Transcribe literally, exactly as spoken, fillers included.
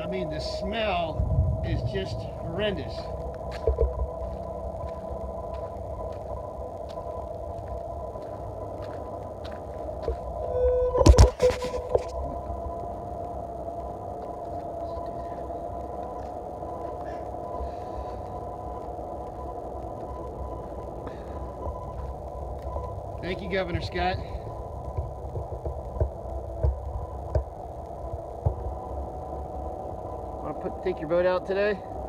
I mean, the smell is just horrendous. Thank you, Governor Scott. Want to put take your boat out today?